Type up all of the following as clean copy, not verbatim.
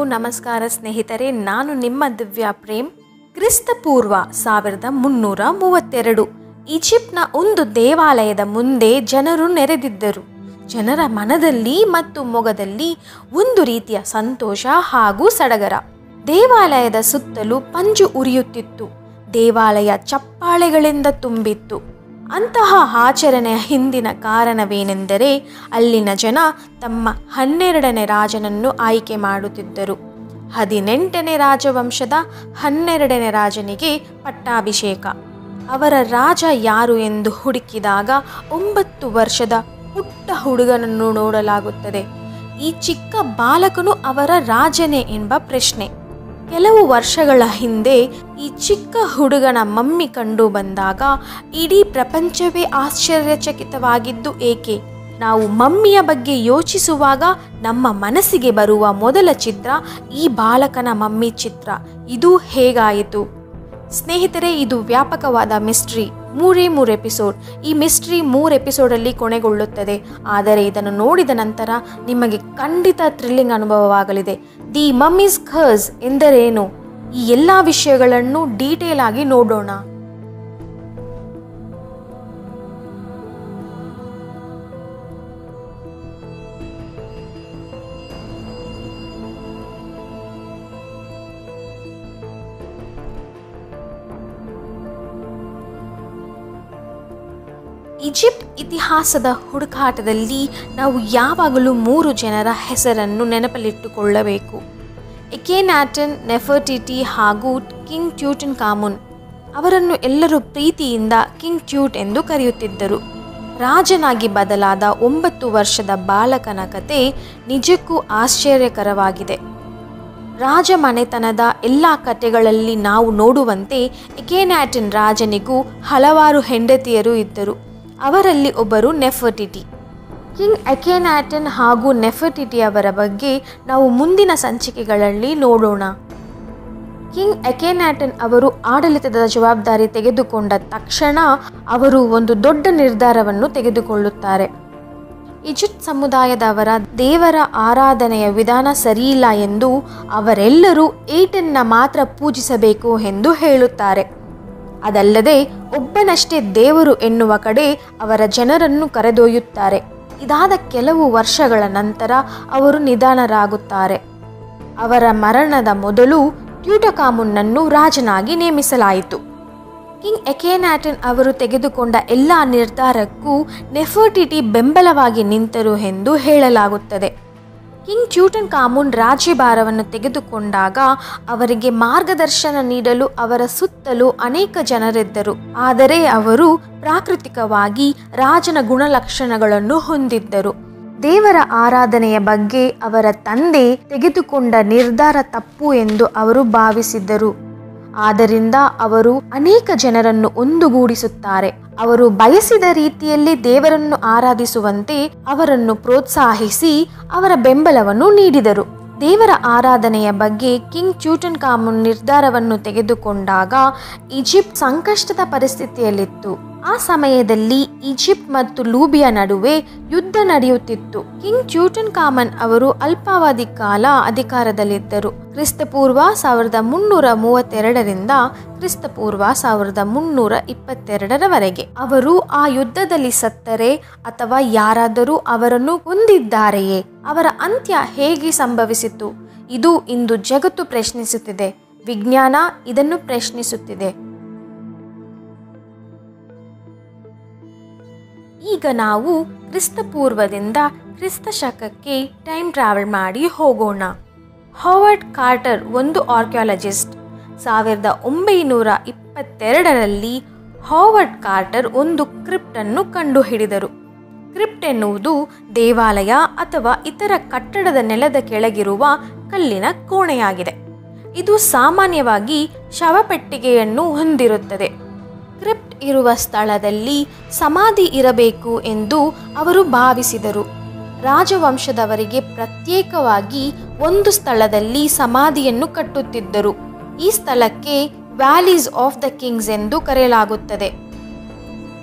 ನಮಸ್ಕಾರ ಸ್ನೇಹಿತರೆ, ನಾನು ನಿಮ್ಮ ದಿವ್ಯಾ ಪ್ರೇಮ್. ಕ್ರಿಸ್ತಪೂರ್ವ 1332 ಈಜಿಪ್ಟ್ನ ಒಂದು ದೇವಾಲಯದ ಮುಂದೆ ಜನರು ನೆರೆದಿದ್ದರು. ಜನರ ಮನದಲ್ಲಿ ಮತ್ತು ಮೊಗದಲ್ಲಿ ಒಂದು ರೀತಿಯ ಸಂತೋಷ ಹಾಗೂ ಸಡಗರ. ದೇವಾಲಯದ ಸುತ್ತಲೂ ಪಂಜು ಉರಿಯುತ್ತಿತ್ತು. ದೇವಾಲಯ ಚಪ್ಪಾಳೆಗಳಿಂದ ತುಂಬಿತ್ತು. ಅಂತಹ ಆಚರಣೆಯ ಹಿಂದಿನ ಕಾರಣವೇನೆಂದರೆ, ಅಲ್ಲಿನ ಜನ ತಮ್ಮ 12ನೇ ರಾಜನನ್ನು ಆಯ್ಕೆ ಮಾಡುತ್ತಿದ್ದರು. 18ನೇ ರಾಜವಂಶದ 12ನೇ ರಾಜನಿಗೆ ಪಟ್ಟಾಭಿಷೇಕ. ಅವರ ರಾಜ ಯಾರು ಎಂದು ಹುಡುಕಿದಾಗ 9 ವರ್ಷದ ಪುಟ್ಟ ಹುಡುಗನನ್ನು ನೋಡಲಾಗುತ್ತದೆ. ಈ ಚಿಕ್ಕ ಬಾಲಕನು ಅವರ ರಾಜನೇ ಎಂಬ ಪ್ರಶ್ನೆ. ಕೆಲವು ವರ್ಷಗಳ ಹಿಂದೆ ಈ ಚಿಕ್ಕ ಹುಡುಗನ ಮಮ್ಮಿ ಕಂಡು ಬಂದಾಗ ಇಡೀ ಪ್ರಪಂಚವೇ ಆಶ್ಚರ್ಯಚಕಿತವಾಗಿದ್ದು ಏಕೆ? ನಾವು ಮಮ್ಮಿಯ ಬಗ್ಗೆ ಯೋಚಿಸುವಾಗ ನಮ್ಮ ಮನಸ್ಸಿಗೆ ಬರುವ ಮೊದಲ ಚಿತ್ರ ಈ ಬಾಲಕನ ಮಮ್ಮಿ ಚಿತ್ರ. ಇದು ಹೇಗಾಯಿತು? ಸ್ನೇಹಿತರೆ, ಇದು ವ್ಯಾಪಕವಾದ ಮಿಸ್ಟ್ರಿ. 3 ಎಪಿಸೋಡ್. ಈ ಮಿಸ್ಟ್ರಿ 3 ಎಪಿಸೋಡಲ್ಲಿ ಕೊನೆಗೊಳ್ಳುತ್ತದೆ. ಆದರೆ ಇದನ್ನು ನೋಡಿದ ನಂತರ ನಿಮಗೆ ಖಂಡಿತ ಥ್ರಿಲ್ಲಿಂಗ್ ಅನುಭವವಾಗಲಿದೆ. ದಿ ಮಮ್ಮೀಸ್ ಕರ್ಸ್ ಎಂದರೇನು? ಈ ಎಲ್ಲ ವಿಷಯಗಳನ್ನು ಡೀಟೇಲ್ ಆಗಿ ನೋಡೋಣ. ಈಜಿಪ್ಟ್ ಇತಿಹಾಸದ ಹುಡುಕಾಟದಲ್ಲಿ ನಾವು ಯಾವಾಗಲೂ 3 ಜನರ ಹೆಸರನ್ನು ನೆನಪಲ್ಲಿಟ್ಟುಕೊಳ್ಳಬೇಕು: ಎಖೇನಾಟನ್, ನೆಫರ್ಟಿಟಿ ಹಾಗೂ ಕಿಂಗ್ ಟ್ಯೂಟನ್ಖಾಮುನ್. ಅವರನ್ನು ಎಲ್ಲರೂ ಪ್ರೀತಿಯಿಂದ ಕಿಂಗ್ ಟ್ಯೂಟ್ ಎಂದು ಕರೆಯುತ್ತಿದ್ದರು. ರಾಜನಾಗಿ ಬದಲಾದ 9 ವರ್ಷದ ಬಾಲಕನ ಕತೆ ನಿಜಕ್ಕೂ ಆಶ್ಚರ್ಯಕರವಾಗಿದೆ. ರಾಜಮನೆತನದ ಎಲ್ಲ ಕಥೆಗಳಲ್ಲಿ ನಾವು ನೋಡುವಂತೆ ಎಖೇನಾಟನ್ ರಾಜನಿಗೂ ಹಲವಾರು ಹೆಂಡತಿಯರು ಇದ್ದರು. ಅವರಲ್ಲಿ ಒಬ್ಬರು ನೆಫರ್ಟಿಟಿ. ಕಿಂಗ್ ಎಖೇನಾಟನ್ ಹಾಗೂ ನೆಫರ್ಟಿಟಿ ಅವರ ಬಗ್ಗೆ ನಾವು ಮುಂದಿನ ಸಂಚಿಕೆಗಳಲ್ಲಿ ನೋಡೋಣ. ಕಿಂಗ್ ಎಖೇನಾಟನ್ ಅವರು ಆಡಳಿತದ ಜವಾಬ್ದಾರಿ ತೆಗೆದುಕೊಂಡ ತಕ್ಷಣ ಅವರು ಒಂದು ದೊಡ್ಡ ನಿರ್ಧಾರವನ್ನು ತೆಗೆದುಕೊಳ್ಳುತ್ತಾರೆ. ಈಜಿಪ್ಟ್ ಸಮುದಾಯದವರ ದೇವರ ಆರಾಧನೆಯ ವಿಧಾನ ಸರಿಯಿಲ್ಲ ಎಂದು ಅವರೆಲ್ಲರೂ ಏಟನ್ನ ಮಾತ್ರ ಪೂಜಿಸಬೇಕು ಎಂದು ಹೇಳುತ್ತಾರೆ. ಅದಲ್ಲದೆ ಒಬ್ಬನಷ್ಟೇ ದೇವರು ಎನ್ನುವ ಕಡೆ ಅವರ ಜನರನ್ನು ಕರೆದೊಯ್ಯುತ್ತಾರೆ. ಇದಾದ ಕೆಲವು ವರ್ಷಗಳ ನಂತರ ಅವರು ನಿಧನರಾಗುತ್ತಾರೆ. ಅವರ ಮರಣದ ಮೊದಲು ಟ್ಯೂಟನ್ಖಾಮುನ್ನನ್ನು ರಾಜನಾಗಿ ನೇಮಿಸಲಾಯಿತು. ಕಿಂಗ್ ಎಖೇನಾಟನ್ ಅವರು ತೆಗೆದುಕೊಂಡ ಎಲ್ಲ ನಿರ್ಧಾರಕ್ಕೂ ನೆಫರ್ಟಿಟಿ ಬೆಂಬಲವಾಗಿ ನಿಂತರು ಎಂದು ಹೇಳಲಾಗುತ್ತದೆ. ಕಿಂಗ್ ಟ್ಯೂಟನ್ಖಾಮುನ್ ರಾಜ್ಯಭಾರವನ್ನು ತೆಗೆದುಕೊಂಡಾಗ ಅವರಿಗೆ ಮಾರ್ಗದರ್ಶನ ನೀಡಲು ಅವರ ಸುತ್ತಲೂ ಅನೇಕ ಜನರಿದ್ದರು. ಆದರೆ ಅವರು ಪ್ರಾಕೃತಿಕವಾಗಿ ರಾಜನ ಗುಣಲಕ್ಷಣಗಳನ್ನು ಹೊಂದಿದ್ದರು. ದೇವರ ಆರಾಧನೆಯ ಬಗ್ಗೆ ಅವರ ತಂದೆ ತೆಗೆದುಕೊಂಡ ನಿರ್ಧಾರ ತಪ್ಪು ಎಂದು ಅವರು ಭಾವಿಸಿದ್ದರು. ಆದ್ದರಿಂದ ಅವರು ಅನೇಕ ಜನರನ್ನು ಒಂದುಗೂಡಿಸುತ್ತಾರೆ. ಅವರು ಬಯಸಿದ ರೀತಿಯಲ್ಲಿ ದೇವರನ್ನು ಆರಾಧಿಸುವಂತೆ ಅವರನ್ನು ಪ್ರೋತ್ಸಾಹಿಸಿ ಅವರ ಬೆಂಬಲವನ್ನು ನೀಡಿದರು. ದೇವರ ಆರಾಧನೆಯ ಬಗ್ಗೆ ಕಿಂಗ್ ಟ್ಯೂಟನ್ಖಾಮುನ್ ನಿರ್ಧಾರವನ್ನು ತೆಗೆದುಕೊಂಡಾಗ ಈಜಿಪ್ಟ್ ಸಂಕಷ್ಟದ ಪರಿಸ್ಥಿತಿಯಲ್ಲಿತ್ತು. ಆ ಸಮಯದಲ್ಲಿ ಈಜಿಪ್ಟ್ ಮತ್ತು ಲೂಬಿಯಾ ನಡುವೆ ಯುದ್ಧ ನಡೆಯುತ್ತಿತ್ತು. ಕಿಂಗ್ ಟ್ಯೂಟನ್ಖಾಮನ್ ಅವರು ಅಲ್ಪಾವಧಿ ಕಾಲ ಅಧಿಕಾರದಲ್ಲಿದ್ದರು. ಕ್ರಿಸ್ತಪೂರ್ವ 1332 ಕ್ರಿಸ್ತಪೂರ್ವ 1322 ಅವರು ಆ ಯುದ್ಧದಲ್ಲಿ ಸತ್ತರೆ ಅಥವಾ ಯಾರಾದರೂ ಅವರನ್ನು ಕೊಂದಿದ್ದಾರೆಯೇ? ಅವರ ಅಂತ್ಯ ಹೇಗೆ ಸಂಭವಿಸಿತು? ಇದು ಇಂದು ಜಗತ್ತು ಪ್ರಶ್ನಿಸುತ್ತಿದೆ. ವಿಜ್ಞಾನ ಇದನ್ನು ಪ್ರಶ್ನಿಸುತ್ತಿದೆ. ಈಗ ನಾವು ಕ್ರಿಸ್ತಪೂರ್ವದಿಂದ ಕ್ರಿಸ್ತ ಶಕಕ್ಕೆ ಟೈಮ್ ಟ್ರಾವೆಲ್ ಮಾಡಿ ಹೋಗೋಣ. ಹಾವರ್ಡ್ ಕಾರ್ಟರ್ ಒಂದು ಆರ್ಕಿಯಾಲಜಿಸ್ಟ್. 1922ರಲ್ಲಿ ಹಾವರ್ಡ್ ಕಾರ್ಟರ್ ಒಂದು ಕ್ರಿಪ್ಟ್ ಅನ್ನು ಕಂಡುಹಿಡಿದರು. ಕ್ರಿಪ್ಟ್ ಎನ್ನುವುದು ದೇವಾಲಯ ಅಥವಾ ಇತರ ಕಟ್ಟಡದ ನೆಲದ ಕೆಳಗಿರುವ ಕಲ್ಲಿನ ಕೋಣೆಯಾಗಿದೆ. ಇದು ಸಾಮಾನ್ಯವಾಗಿ ಶವಪೆಟ್ಟಿಗೆಯನ್ನು ಹೊಂದಿರುತ್ತದೆ. ಕ್ರಿಪ್ಟ್ ಇರುವ ಸ್ಥಳದಲ್ಲಿ ಸಮಾಧಿ ಇರಬೇಕು ಎಂದು ಅವರು ಭಾವಿಸಿದರು. ರಾಜವಂಶದವರಿಗೆ ಪ್ರತ್ಯೇಕವಾಗಿ ಒಂದು ಸ್ಥಳದಲ್ಲಿ ಸಮಾಧಿಯನ್ನು ಕಟ್ಟುತ್ತಿದ್ದರು. ಈ ಸ್ಥಳಕ್ಕೆ ವ್ಯಾಲೀಸ್ ಆಫ್ ದ ಕಿಂಗ್ಸ್ ಎಂದು ಕರೆಯಲಾಗುತ್ತದೆ.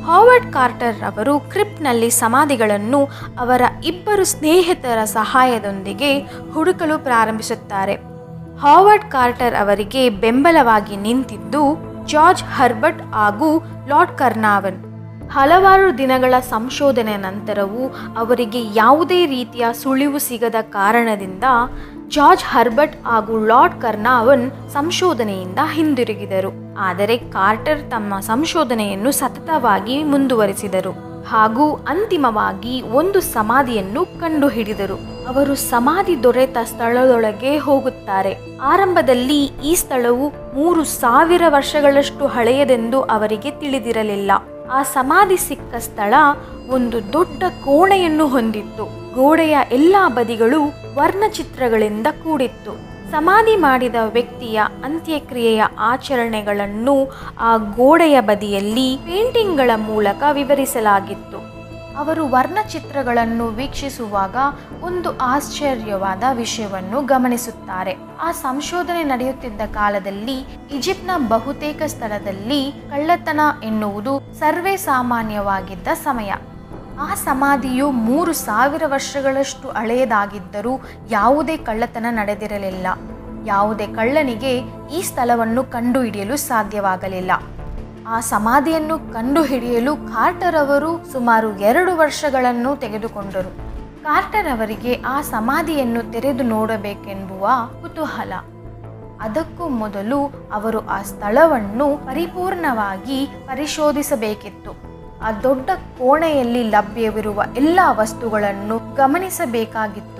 ಹಾವರ್ಡ್ ಕಾರ್ಟರ್ ಅವರು ಕ್ರಿಪ್ಟ್ನಲ್ಲಿ ಸಮಾಧಿಗಳನ್ನು ಅವರ ಇಬ್ಬರು ಸ್ನೇಹಿತರ ಸಹಾಯದೊಂದಿಗೆ ಹುಡುಕಲು ಪ್ರಾರಂಭಿಸುತ್ತಾರೆ. ಹಾವರ್ಡ್ ಕಾರ್ಟರ್ ಅವರಿಗೆ ಬೆಂಬಲವಾಗಿ ನಿಂತಿದ್ದು ಜಾರ್ಜ್ ಹರ್ಬರ್ಟ್ ಹಾಗೂ ಲಾರ್ಡ್ ಕರ್ನಾವನ್. ಹಲವಾರು ದಿನಗಳ ಸಂಶೋಧನೆ ನಂತರವೂ ಅವರಿಗೆ ಯಾವುದೇ ರೀತಿಯ ಸುಳಿವು ಸಿಗದ ಕಾರಣದಿಂದ ಜಾರ್ಜ್ ಹರ್ಬರ್ಟ್ ಹಾಗೂ ಲಾರ್ಡ್ ಕರ್ನಾವನ್ ಸಂಶೋಧನೆಯಿಂದ ಹಿಂದಿರುಗಿದರು. ಆದರೆ ಕಾರ್ಟರ್ ತಮ್ಮ ಸಂಶೋಧನೆಯನ್ನು ಸತತವಾಗಿ ಮುಂದುವರಿಸಿದರು ಹಾಗೂ ಅಂತಿಮವಾಗಿ ಒಂದು ಸಮಾಧಿಯನ್ನು ಕಂಡುಹಿಡಿದರು. ಅವರು ಸಮಾಧಿ ದೊರೆತ ಸ್ಥಳದೊಳಗೆ ಹೋಗುತ್ತಾರೆ. ಆರಂಭದಲ್ಲಿ ಈ ಸ್ಥಳವು 3000 ವರ್ಷಗಳಷ್ಟು ಹಳೆಯದೆಂದು ಅವರಿಗೆ ತಿಳಿದಿರಲಿಲ್ಲ. ಆ ಸಮಾಧಿ ಸಿಕ್ಕ ಸ್ಥಳ ಒಂದು ದೊಡ್ಡ ಕೋಣೆಯನ್ನು ಹೊಂದಿತ್ತು. ಗೋಡೆಯ ಎಲ್ಲ ಬದಿಗಳು ವರ್ಣಚಿತ್ರಗಳಿಂದ ಕೂಡಿತ್ತು. ಸಮಾಧಿ ಮಾಡಿದ ವ್ಯಕ್ತಿಯ ಅಂತ್ಯಕ್ರಿಯೆಯ ಆಚರಣೆಗಳನ್ನು ಆ ಗೋಡೆಯ ಬದಿಯಲ್ಲಿ ಪೇಂಟಿಂಗ್ಗಳ ಮೂಲಕ ವಿವರಿಸಲಾಗಿತ್ತು. ಅವರು ವರ್ಣಚಿತ್ರಗಳನ್ನು ವೀಕ್ಷಿಸುವಾಗ ಒಂದು ಆಶ್ಚರ್ಯವಾದ ವಿಷಯವನ್ನು ಗಮನಿಸುತ್ತಾರೆ. ಆ ಸಂಶೋಧನೆ ನಡೆಯುತ್ತಿದ್ದ ಕಾಲದಲ್ಲಿ ಈಜಿಪ್ಟ್ನ ಬಹುತೇಕ ಸ್ಥಳದಲ್ಲಿ ಕಳ್ಳತನ ಎನ್ನುವುದು ಸರ್ವೇ ಸಾಮಾನ್ಯವಾಗಿದ್ದ ಸಮಯ. ಆ ಸಮಾಧಿಯು 3000 ವರ್ಷಗಳಷ್ಟು ಹಳೆಯದಾಗಿದ್ದರೂ ಯಾವುದೇ ಕಳ್ಳತನ ನಡೆದಿರಲಿಲ್ಲ. ಯಾವುದೇ ಕಳ್ಳನಿಗೆ ಈ ಸ್ಥಳವನ್ನು ಕಂಡುಹಿಡಿಯಲು ಸಾಧ್ಯವಾಗಲಿಲ್ಲ. ಆ ಸಮಾಧಿಯನ್ನು ಕಂಡುಹಿಡಿಯಲು ಕಾರ್ಟರ್ ಅವರು ಸುಮಾರು 2 ವರ್ಷಗಳನ್ನು ತೆಗೆದುಕೊಂಡರು. ಕಾರ್ಟರ್ ಅವರಿಗೆ ಆ ಸಮಾಧಿಯನ್ನು ತೆರೆದು ನೋಡಬೇಕೆಂಬುವ ಕುತೂಹಲ. ಅದಕ್ಕೂ ಮೊದಲು ಅವರು ಆ ಸ್ಥಳವನ್ನು ಪರಿಪೂರ್ಣವಾಗಿ ಪರಿಶೋಧಿಸಬೇಕಿತ್ತು. ಆ ದೊಡ್ಡ ಕೋಣೆಯಲ್ಲಿ ಲಭ್ಯವಿರುವ ಎಲ್ಲ ವಸ್ತುಗಳನ್ನು ಗಮನಿಸಬೇಕಾಗಿತ್ತು.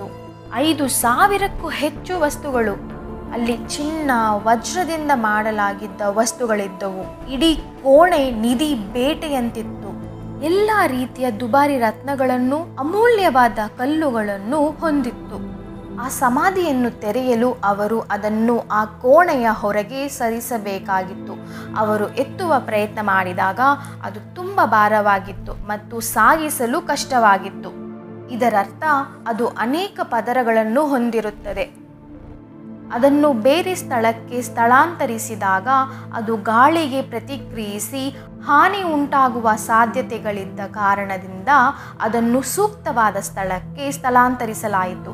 5000ಕ್ಕೂ ಹೆಚ್ಚು ವಸ್ತುಗಳು. ಅಲ್ಲಿ ಚಿನ್ನ, ವಜ್ರದಿಂದ ಮಾಡಲಾಗಿದ್ದ ವಸ್ತುಗಳಿದ್ದವು. ಇಡೀ ಕೋಣೆ ನಿಧಿ ಬೇಟೆಯಂತಿತ್ತು. ಎಲ್ಲ ರೀತಿಯ ದುಬಾರಿ ರತ್ನಗಳನ್ನು, ಅಮೂಲ್ಯವಾದ ಕಲ್ಲುಗಳನ್ನು ಹೊಂದಿತ್ತು. ಆ ಸಮಾಧಿಯನ್ನು ತೆರೆಯಲು ಅವರು ಅದನ್ನು ಆ ಕೋಣೆಯ ಹೊರಗೆ ಸರಿಸಬೇಕಾಗಿತ್ತು. ಅವರು ಎತ್ತುವ ಪ್ರಯತ್ನ ಮಾಡಿದಾಗ ಅದು ತುಂಬ ಭಾರವಾಗಿತ್ತು ಮತ್ತು ಸಾಗಿಸಲು ಕಷ್ಟವಾಗಿತ್ತು. ಇದರರ್ಥ ಅದು ಅನೇಕ ಪದರಗಳನ್ನು ಹೊಂದಿರುತ್ತದೆ. ಅದನ್ನು ಬೇರೆ ಸ್ಥಳಕ್ಕೆ ಸ್ಥಳಾಂತರಿಸಿದಾಗ ಅದು ಗಾಳಿಗೆ ಪ್ರತಿಕ್ರಿಯಿಸಿ ಹಾನಿ ಉಂಟಾಗುವ ಸಾಧ್ಯತೆಗಳಿದ್ದ ಕಾರಣದಿಂದ ಅದನ್ನು ಸೂಕ್ತವಾದ ಸ್ಥಳಕ್ಕೆ ಸ್ಥಳಾಂತರಿಸಲಾಯಿತು.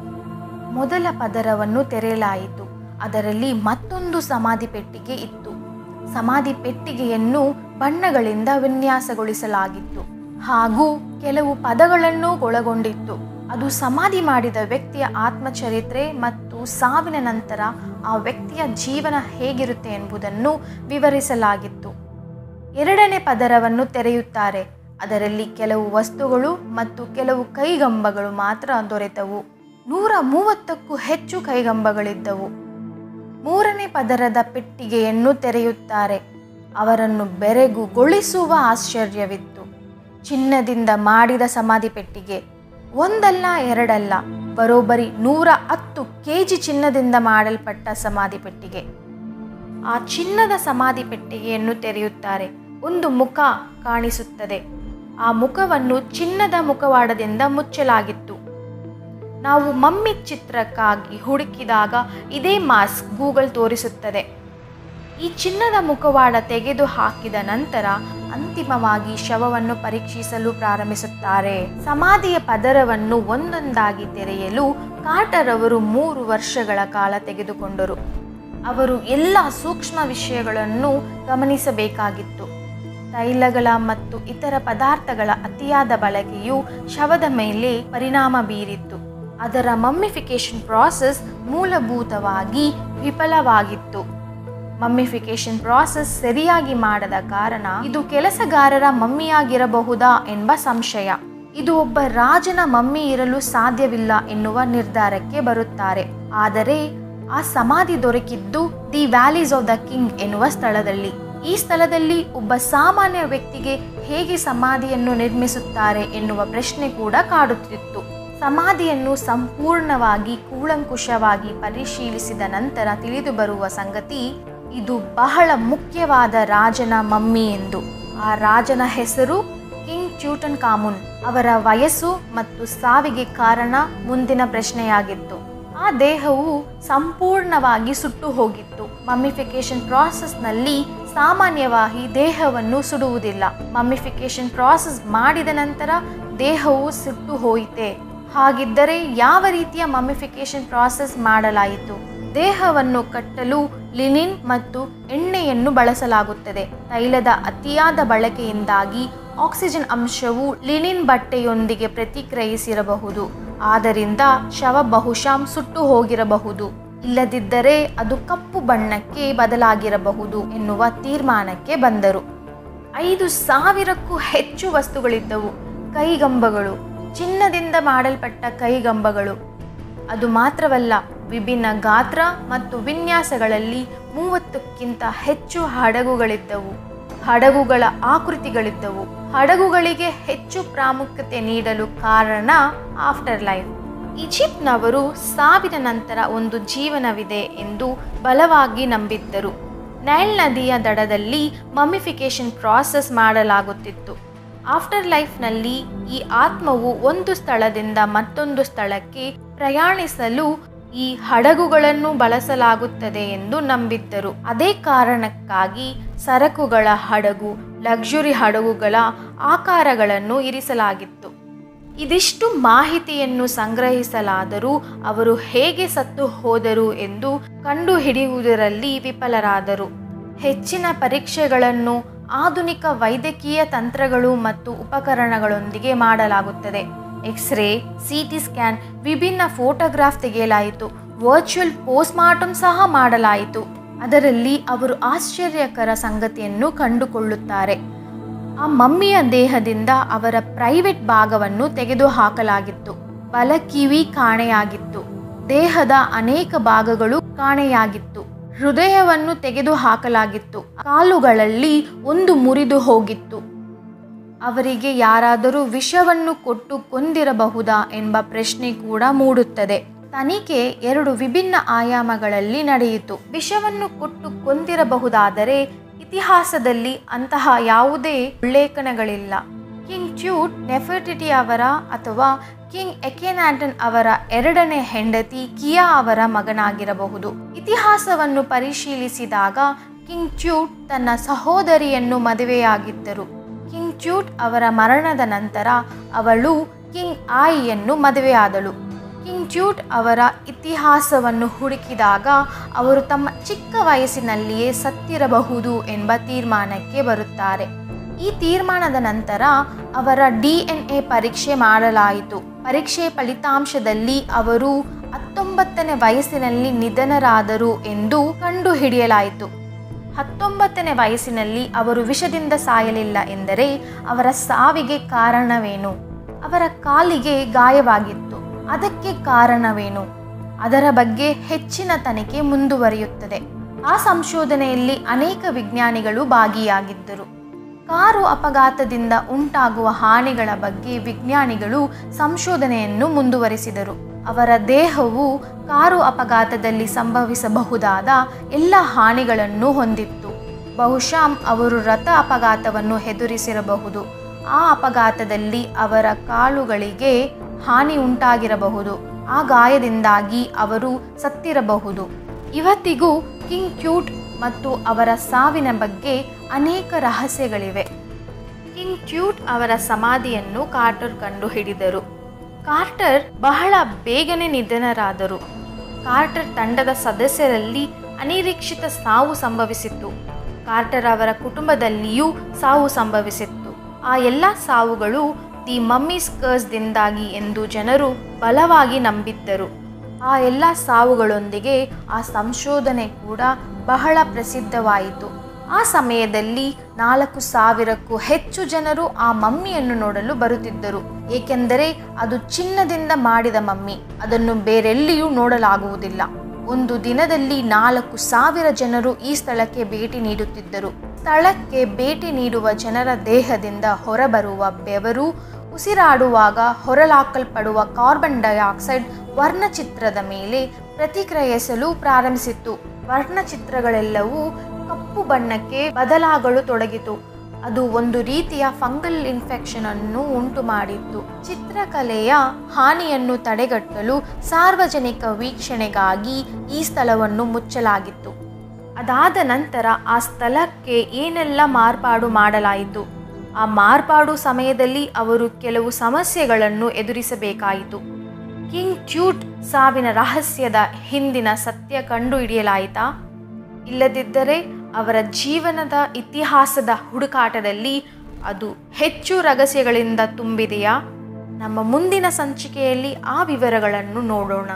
ಮೊದಲ ಪದರವನ್ನು ತೆರೆಯಲಾಯಿತು. ಅದರಲ್ಲಿ ಮತ್ತೊಂದು ಸಮಾಧಿ ಪೆಟ್ಟಿಗೆ ಇತ್ತು. ಸಮಾಧಿ ಪೆಟ್ಟಿಗೆಯನ್ನು ಬಣ್ಣಗಳಿಂದ ವಿನ್ಯಾಸಗೊಳಿಸಲಾಗಿತ್ತು ಹಾಗೂ ಕೆಲವು ಪದಗಳನ್ನು ಒಳಗೊಂಡಿತ್ತು. ಅದು ಸಮಾಧಿ ಮಾಡಿದ ವ್ಯಕ್ತಿಯ ಆತ್ಮಚರಿತ್ರೆ ಮತ್ತು ಸಾವಿನ ನಂತರ ಆ ವ್ಯಕ್ತಿಯ ಜೀವನ ಹೇಗಿರುತ್ತೆ ಎಂಬುದನ್ನು ವಿವರಿಸಲಾಗಿತ್ತು. 2ನೇ ಪದರವನ್ನು ತೆರೆಯುತ್ತಾರೆ. ಅದರಲ್ಲಿ ಕೆಲವು ವಸ್ತುಗಳು ಮತ್ತು ಕೆಲವು ಕೈಗಂಬಗಳು ಮಾತ್ರ ದೊರೆತವು. 130ಕ್ಕೂ ಹೆಚ್ಚು ಕೈಗಂಬಗಳಿದ್ದವು. 3ನೇ ಪದರದ ಪೆಟ್ಟಿಗೆಯನ್ನು ತೆರೆಯುತ್ತಾರೆ. ಅವರನ್ನು ಬೆರಗುಗೊಳಿಸುವ ಆಶ್ಚರ್ಯವಿತ್ತು. ಚಿನ್ನದಿಂದ ಮಾಡಿದ ಸಮಾಧಿ ಪೆಟ್ಟಿಗೆ. ಒಂದಲ್ಲ ಎರಡಲ್ಲ, ಬರೋಬ್ಬರಿ 110 kg ಚಿನ್ನದಿಂದ ಮಾಡಲ್ಪಟ್ಟ ಸಮಾಧಿ ಪೆಟ್ಟಿಗೆ. ಆ ಚಿನ್ನದ ಸಮಾಧಿ ಪೆಟ್ಟಿಗೆಯನ್ನು ತೆರೆಯುತ್ತಾರೆ. ಒಂದು ಮುಖ ಕಾಣಿಸುತ್ತದೆ. ಆ ಮುಖವನ್ನು ಚಿನ್ನದ ಮುಖವಾಡದಿಂದ ಮುಚ್ಚಲಾಗಿತ್ತು. ನಾವು ಮಮ್ಮಿ ಚಿತ್ರಕ್ಕಾಗಿ ಹುಡುಕಿದಾಗ ಇದೇ ಮಾಸ್ಕ್ ಗೂಗಲ್ ತೋರಿಸುತ್ತದೆ. ಈ ಚಿನ್ನದ ಮುಖವಾಡ ತೆಗೆದು ಹಾಕಿದ ನಂತರ ಅಂತಿಮವಾಗಿ ಶವವನ್ನು ಪರೀಕ್ಷಿಸಲು ಪ್ರಾರಂಭಿಸುತ್ತಾರೆ. ಸಮಾಧಿಯ ಪದರವನ್ನು ಒಂದೊಂದಾಗಿ ತೆರೆಯಲು ಕಾರ್ಟರ್ ಅವರು 3 ವರ್ಷಗಳ ಕಾಲ ತೆಗೆದುಕೊಂಡರು. ಅವರು ಎಲ್ಲ ಸೂಕ್ಷ್ಮ ವಿಷಯಗಳನ್ನು ಗಮನಿಸಬೇಕಾಗಿತ್ತು. ತೈಲಗಳ ಮತ್ತು ಇತರ ಪದಾರ್ಥಗಳ ಅತಿಯಾದ ಬಳಕೆಯು ಶವದ ಮೇಲೆ ಪರಿಣಾಮ ಬೀರಿತ್ತು. ಅದರ ಮಮ್ಮಿಫಿಕೇಶನ್ ಪ್ರಾಸೆಸ್ ಮೂಲಭೂತವಾಗಿ ವಿಫಲವಾಗಿತ್ತು. ಮಮ್ಮಿಫಿಕೇಶನ್ ಪ್ರಾಸೆಸ್ ಸರಿಯಾಗಿ ಮಾಡದ ಕಾರಣ ಇದು ಕೆಲಸಗಾರರ ಮಮ್ಮಿಯಾಗಿರಬಹುದಾ ಎಂಬ ಸಂಶಯ. ಇದು ಒಬ್ಬ ರಾಜನ ಮಮ್ಮಿ ಇರಲು ಸಾಧ್ಯವಿಲ್ಲ ಎನ್ನುವ ನಿರ್ಧಾರಕ್ಕೆ ಬರುತ್ತಾರೆ. ಆದರೆ ಆ ಸಮಾಧಿ ದೊರಕಿದ್ದು the valleys of the king ಎನ್ನುವ ಸ್ಥಳದಲ್ಲಿ. ಈ ಸ್ಥಳದಲ್ಲಿ ಒಬ್ಬ ಸಾಮಾನ್ಯ ವ್ಯಕ್ತಿಗೆ ಹೇಗೆ ಸಮಾಧಿಯನ್ನು ನಿರ್ಮಿಸುತ್ತಾರೆ ಎನ್ನುವ ಪ್ರಶ್ನೆ ಕೂಡ ಕಾಡುತ್ತಿತ್ತು. ಸಮಾಧಿಯನ್ನು ಸಂಪೂರ್ಣವಾಗಿ ಕೂಲಂಕುಷವಾಗಿ ಪರಿಶೀಲಿಸಿದ ನಂತರ ತಿಳಿದು ಬರುವ ಸಂಗತಿ, ಇದು ಬಹಳ ಮುಖ್ಯವಾದ ರಾಜನ ಮಮ್ಮಿ ಎಂದು. ಆ ರಾಜನ ಹೆಸರು ಕಿಂಗ್ ಟ್ಯೂಟನ್ಖಾಮುನ್. ಅವರ ವಯಸ್ಸು ಮತ್ತು ಸಾವಿಗೆ ಕಾರಣ ಮುಂದಿನ ಪ್ರಶ್ನೆಯಾಗಿತ್ತು. ಆ ದೇಹವು ಸಂಪೂರ್ಣವಾಗಿ ಸುಟ್ಟು ಹೋಗಿತ್ತು. ಮಮ್ಮಿಫಿಕೇಶನ್ ಪ್ರಾಸೆಸ್ನಲ್ಲಿ ಸಾಮಾನ್ಯವಾಗಿ ದೇಹವನ್ನು ಸುಡುವುದಿಲ್ಲ. ಮಮ್ಮಿಫಿಕೇಶನ್ ಪ್ರಾಸೆಸ್ ಮಾಡಿದ ನಂತರ ದೇಹವು ಸುಟ್ಟು ಹೋಯಿತೆ. ಹಾಗಿದ್ದರೆ ಯಾವ ರೀತಿಯ ಮಮ್ಮಿಫಿಕೇಶನ್ ಪ್ರಾಸೆಸ್ ಮಾಡಲಾಯಿತು? ದೇಹವನ್ನು ಕಟ್ಟಲು ಲಿನಿನ್ ಮತ್ತು ಎಣ್ಣೆಯನ್ನು ಬಳಸಲಾಗುತ್ತದೆ. ತೈಲದ ಅತಿಯಾದ ಬಳಕೆಯಿಂದಾಗಿ ಆಕ್ಸಿಜನ್ ಅಂಶವು ಲಿನಿನ್ ಬಟ್ಟೆಯೊಂದಿಗೆ ಪ್ರತಿಕ್ರಿಯಿಸಿರಬಹುದು. ಆದ್ದರಿಂದ ಶವ ಬಹುಶಃ ಸುಟ್ಟು ಹೋಗಿರಬಹುದು, ಇಲ್ಲದಿದ್ದರೆ ಅದು ಕಪ್ಪು ಬಣ್ಣಕ್ಕೆ ಬದಲಾಗಿರಬಹುದು ಎನ್ನುವ ತೀರ್ಮಾನಕ್ಕೆ ಬಂದರು. 5,000ಕ್ಕೂ ಹೆಚ್ಚು ವಸ್ತುಗಳಿದ್ದವು. ಕೈಗಂಬಗಳು, ಚಿನ್ನದಿಂದ ಮಾಡಲ್ಪಟ್ಟ ಕೈಗಂಬಗಳು. ಅದು ಮಾತ್ರವಲ್ಲ, ವಿಭಿನ್ನ ಗಾತ್ರ ಮತ್ತು ವಿನ್ಯಾಸಗಳಲ್ಲಿ 30ಕ್ಕಿಂತ ಹೆಚ್ಚು ಹಡಗುಗಳಿದ್ದವು. ಹಡಗುಗಳ ಆಕೃತಿಗಳಿದ್ದವು. ಹಡಗುಗಳಿಗೆ ಹೆಚ್ಚು ಪ್ರಾಮುಖ್ಯತೆ ನೀಡಲು ಕಾರಣ ಆಫ್ಟರ್ ಲೈಫ್. ಈಜಿಪ್ಟ್ನವರು ಸಾವಿನ ನಂತರ ಒಂದು ಜೀವನವಿದೆ ಎಂದು ಬಲವಾಗಿ ನಂಬಿದ್ದರು. ನೈಲ್ ನದಿಯ ದಡದಲ್ಲಿ ಮಮ್ಮಿಫಿಕೇಶನ್ ಪ್ರಾಸೆಸ್ ಮಾಡಲಾಗುತ್ತಿತ್ತು. ಆಫ್ಟರ್ ಲೈಫ್ನಲ್ಲಿ ಈ ಆತ್ಮವು ಒಂದು ಸ್ಥಳದಿಂದ ಮತ್ತೊಂದು ಸ್ಥಳಕ್ಕೆ ಪ್ರಯಾಣಿಸಲು ಈ ಹಡಗುಗಳನ್ನು ಬಳಸಲಾಗುತ್ತದೆ ಎಂದು ನಂಬಿದ್ದರು. ಅದೇ ಕಾರಣಕ್ಕಾಗಿ ಸರಕುಗಳ ಹಡಗು, ಲಕ್ಸುರಿ ಹಡಗುಗಳ ಆಕಾರಗಳನ್ನು ಇರಿಸಲಾಗಿತ್ತು. ಇದಿಷ್ಟು ಮಾಹಿತಿಯನ್ನು ಸಂಗ್ರಹಿಸಲಾದರೂ ಅವರು ಹೇಗೆ ಸತ್ತು ಹೋದರು ಎಂದು ಕಂಡುಹಿಡಿಯುವುದರಲ್ಲಿ ವಿಫಲರಾದರು. ಹೆಚ್ಚಿನ ಪರೀಕ್ಷೆಗಳನ್ನು ಆಧುನಿಕ ವೈದ್ಯಕೀಯ ತಂತ್ರಗಳು ಮತ್ತು ಉಪಕರಣಗಳೊಂದಿಗೆ ಮಾಡಲಾಗುತ್ತದೆ. ಎಕ್ಸ್ರೇ, ಸಿಟಿ ಸ್ಕ್ಯಾನ್, ವಿಭಿನ್ನ ಫೋಟೋಗ್ರಾಫ್ ತೆಗೆಯಲಾಯಿತು. ವರ್ಚುವಲ್ ಪೋಸ್ಟ್ಮಾರ್ಟಮ್ ಸಹ ಮಾಡಲಾಯಿತು. ಅದರಲ್ಲಿ ಅವರು ಆಶ್ಚರ್ಯಕರ ಸಂಗತಿಯನ್ನು ಕಂಡುಕೊಳ್ಳುತ್ತಾರೆ. ಆ ಮಮ್ಮಿಯ ದೇಹದಿಂದ ಅವರ ಪ್ರೈವೇಟ್ ಭಾಗವನ್ನು ತೆಗೆದುಹಾಕಲಾಗಿತ್ತು. ಬಲ ಕಿವಿ ಕಾಣೆಯಾಗಿತ್ತು. ದೇಹದ ಅನೇಕ ಭಾಗಗಳು ಕಾಣೆಯಾಗಿತ್ತು. ಹೃದಯವನ್ನು ತೆಗೆದುಹಾಕಲಾಗಿತ್ತು. ಕಾಲುಗಳಲ್ಲಿ ಒಂದು ಮುರಿದು ಹೋಗಿತ್ತು. ಅವರಿಗೆ ಯಾರಾದರೂ ವಿಷವನ್ನು ಕೊಟ್ಟು ಕೊಂದಿರಬಹುದಾ ಎಂಬ ಪ್ರಶ್ನೆ ಕೂಡ ಮೂಡುತ್ತದೆ. ತನಿಖೆ 2 ವಿಭಿನ್ನ ಆಯಾಮಗಳಲ್ಲಿ ನಡೆಯಿತು. ವಿಷವನ್ನು ಕೊಟ್ಟು ಕೊಂದಿರಬಹುದಾದರೆ ಇತಿಹಾಸದಲ್ಲಿ ಅಂತಹ ಯಾವುದೇ ಉಲ್ಲೇಖನಗಳಿಲ್ಲ. ಕಿಂಗ್ ಟ್ಯೂಟ್ ನೆಫರ್ಟಿಟಿ ಅವರ ಅಥವಾ ಕಿಂಗ್ ಎಕೆನಾಟನ್ ಅವರ 2ನೇ ಹೆಂಡತಿ ಕಿಯಾ ಅವರ ಮಗನಾಗಿರಬಹುದು. ಇತಿಹಾಸವನ್ನು ಪರಿಶೀಲಿಸಿದಾಗ ಕಿಂಗ್ ಟ್ಯೂಟ್ ತನ್ನ ಸಹೋದರಿಯನ್ನು ಮದುವೆಯಾಗಿದ್ದರು. ಕಿಂಗ್ ಟ್ಯೂಟ್ ಅವರ ಮರಣದ ನಂತರ ಅವಳು ಕಿಂಗ್ ಆಯಿಯನ್ನು ಮದುವೆಯಾದಳು. ಕಿಂಗ್ ಟ್ಯೂಟ್ ಅವರ ಇತಿಹಾಸವನ್ನು ಹುಡುಕಿದಾಗ ಅವರು ತಮ್ಮ ಚಿಕ್ಕ ವಯಸ್ಸಿನಲ್ಲಿಯೇ ಸತ್ತಿರಬಹುದು ಎಂಬ ತೀರ್ಮಾನಕ್ಕೆ ಬರುತ್ತಾರೆ. ಈ ತೀರ್ಮಾನದ ನಂತರ ಅವರ DNA ಪರೀಕ್ಷೆ ಮಾಡಲಾಯಿತು. ಪರೀಕ್ಷೆ ಫಲಿತಾಂಶದಲ್ಲಿ ಅವರು 19ನೇ ವಯಸ್ಸಿನಲ್ಲಿ ನಿಧನರಾದರು ಎಂದು ಕಂಡುಹಿಡಿಯಲಾಯಿತು. 19ನೇ ವಯಸ್ಸಿನಲ್ಲಿ ಅವರು ವಿಷದಿಂದ ಸಾಯಲಿಲ್ಲ ಎಂದರೆ ಅವರ ಸಾವಿಗೆ ಕಾರಣವೇನು? ಅವರ ಕಾಲಿಗೆ ಗಾಯವಾಗಿತ್ತು. ಅದಕ್ಕೆ ಕಾರಣವೇನು? ಅದರ ಬಗ್ಗೆ ಹೆಚ್ಚಿನ ತನಿಖೆ ಮುಂದುವರಿಯುತ್ತದೆ. ಆ ಸಂಶೋಧನೆಯಲ್ಲಿ ಅನೇಕ ವಿಜ್ಞಾನಿಗಳು ಭಾಗಿಯಾಗಿದ್ದರು. ಕಾರು ಅಪಘಾತದಿಂದ ಉಂಟಾಗುವ ಹಾನಿಗಳ ಬಗ್ಗೆ ವಿಜ್ಞಾನಿಗಳು ಸಂಶೋಧನೆಯನ್ನು ಮುಂದುವರಿಸಿದರು. ಅವರ ದೇಹವು ಕಾರು ಅಪಘಾತದಲ್ಲಿ ಸಂಭವಿಸಬಹುದಾದ ಎಲ್ಲ ಹಾನಿಗಳನ್ನು ಹೊಂದಿತ್ತು. ಬಹುಶಃ ಅವರು ರಥ ಅಪಘಾತವನ್ನು ಎದುರಿಸಿರಬಹುದು. ಆ ಅಪಘಾತದಲ್ಲಿ ಅವರ ಕಾಲುಗಳಿಗೆ ಹಾನಿ ಉಂಟಾಗಿರಬಹುದು. ಆ ಗಾಯದಿಂದಾಗಿ ಅವರು ಸತ್ತಿರಬಹುದು. ಇವತ್ತಿಗೂ ಕಿಂಗ್ ಟ್ಯೂಟ್ ಮತ್ತು ಅವರ ಸಾವಿನ ಬಗ್ಗೆ ಅನೇಕ ರಹಸ್ಯಗಳಿವೆ. ಕಿಂಗ್ ಟ್ಯೂಟ್ ಅವರ ಸಮಾಧಿಯನ್ನು ಕಾರ್ಟರ್ ಕಂಡುಹಿಡಿದರು. ಕಾರ್ಟರ್ ಬಹಳ ಬೇಗನೆ ನಿಧನರಾದರು. ಕಾರ್ಟರ್ ತಂಡದ ಸದಸ್ಯರಲ್ಲಿ ಅನಿರೀಕ್ಷಿತ ಸಾವು ಸಂಭವಿಸಿತ್ತು. ಕಾರ್ಟರ್ ಅವರ ಕುಟುಂಬದಲ್ಲಿಯೂ ಸಾವು ಸಂಭವಿಸಿತ್ತು. ಆ ಎಲ್ಲ ಸಾವುಗಳು ದಿ ಮಮ್ಮೀಸ್ ಕರ್ಸ್ದಿಂದಾಗಿ ಎಂದು ಜನರು ಬಲವಾಗಿ ನಂಬಿದ್ದರು. ಆ ಎಲ್ಲ ಸಾವುಗಳೊಂದಿಗೆ ಆ ಸಂಶೋಧನೆ ಕೂಡ ಬಹಳ ಪ್ರಸಿದ್ಧವಾಯಿತು. ಆ ಸಮಯದಲ್ಲಿ 4,000ಕ್ಕೂ ಹೆಚ್ಚು ಜನರು ಆ ಮಮ್ಮಿಯನ್ನು ನೋಡಲು ಬರುತ್ತಿದ್ದರು. ಏಕೆಂದರೆ ಅದು ಚಿನ್ನದಿಂದ ಮಾಡಿದ ಮಮ್ಮಿ. ಅದನ್ನು ಬೇರೆಲ್ಲಿಯೂ ನೋಡಲಾಗುವುದಿಲ್ಲ. ಒಂದು ದಿನದಲ್ಲಿ 4,000 ಜನರು ಈ ಸ್ಥಳಕ್ಕೆ ಭೇಟಿ ನೀಡುತ್ತಿದ್ದರು. ಸ್ಥಳಕ್ಕೆ ಭೇಟಿ ನೀಡುವ ಜನರ ದೇಹದಿಂದ ಹೊರಬರುವ ಬೆವರು, ಉಸಿರಾಡುವಾಗ ಹೊರಹಾಕಲ್ಪಡುವ ಕಾರ್ಬನ್ ಡೈಆಕ್ಸೈಡ್ ವರ್ಣಚಿತ್ರದ ಮೇಲೆ ಪ್ರತಿಕ್ರಿಯಿಸಲು ಪ್ರಾರಂಭಿಸಿತು. ವರ್ಣಚಿತ್ರಗಳೆಲ್ಲವೂ ಕಪ್ಪು ಬಣ್ಣಕ್ಕೆ ಬದಲಾಗಲು ತೊಡಗಿತು. ಅದು ಒಂದು ರೀತಿಯ ಫಂಗಲ್ ಇನ್ಫೆಕ್ಷನ್ ಅನ್ನು ಉಂಟು ಮಾಡಿತ್ತು. ಚಿತ್ರಕಲೆಯ ಹಾನಿಯನ್ನು ತಡೆಗಟ್ಟಲು ಸಾರ್ವಜನಿಕ ವೀಕ್ಷಣೆಗಾಗಿ ಈ ಸ್ಥಳವನ್ನು ಮುಚ್ಚಲಾಗಿತ್ತು. ಅದಾದ ನಂತರ ಆ ಸ್ಥಳಕ್ಕೆ ಏನೆಲ್ಲ ಮಾರ್ಪಾಡು ಮಾಡಲಾಯಿತು, ಆ ಮಾರ್ಪಾಡು ಸಮಯದಲ್ಲಿ ಅವರು ಕೆಲವು ಸಮಸ್ಯೆಗಳನ್ನು ಎದುರಿಸಬೇಕಾಯಿತು. ಕಿಂಗ್ ಟ್ಯೂಟ್ ಸಾವಿನ ರಹಸ್ಯದ ಹಿಂದಿನ ಸತ್ಯ ಕಂಡುಹಿಡಿಯಲಾಯಿತಾ? ಇಲ್ಲದಿದ್ದರೆ ಅವರ ಜೀವನದ ಇತಿಹಾಸದ ಹುಡುಕಾಟದಲ್ಲಿ ಅದು ಹೆಚ್ಚು ರಹಸ್ಯಗಳಿಂದ ತುಂಬಿದೆಯಾ? ನಮ್ಮ ಮುಂದಿನ ಸಂಚಿಕೆಯಲ್ಲಿ ಆ ವಿವರಗಳನ್ನು ನೋಡೋಣ.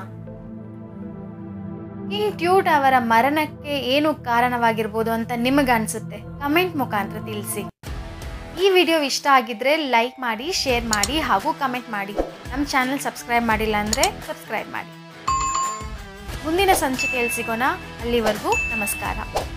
ಕಿಂಗ್ ಟ್ಯೂಟ್ ಅವರ ಮರಣಕ್ಕೆ ಏನು ಕಾರಣವಾಗಿರ್ಬೋದು ಅಂತ ನಿಮಗನ್ಸುತ್ತೆ? ಕಮೆಂಟ್ ಮುಖಾಂತರ ತಿಳಿಸಿ. ಈ ವಿಡಿಯೋ ಇಷ್ಟ ಆಗಿದ್ರೆ ಲೈಕ್ ಮಾಡಿ, ಶೇರ್ ಮಾಡಿ ಹಾಗೂ ಕಮೆಂಟ್ ಮಾಡಿ. ನಮ್ಮ ಚಾನಲ್ ಸಬ್ಸ್ಕ್ರೈಬ್ ಮಾಡಿಲ್ಲ ಅಂದರೆ ಸಬ್ಸ್ಕ್ರೈಬ್ ಮಾಡಿ. ಮುಂದಿನ ಸಂಚಿಕೆಯಲ್ಲಿ ಸಿಗೋಣ. ಅಲ್ಲಿವರೆಗೂ ನಮಸ್ಕಾರ.